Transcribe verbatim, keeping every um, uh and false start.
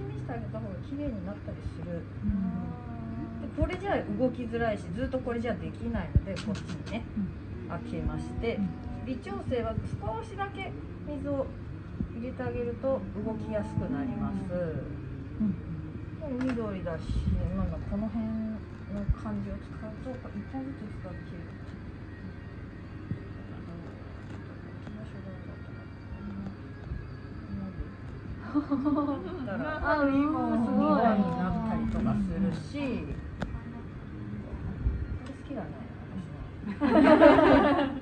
見せてあげた方が綺麗になったりする。でこれじゃ動きづらいし、ずっとこれじゃできないので、こっちにね開けまして、微調整は少しだけ水を入れてあげると動きやすくなります。うん、緑だし、まあ、この辺の感じを使うといっぽんずつ使って切る。だからあ、いいもん、すごいになったりとかするし、これ好きだね、私は。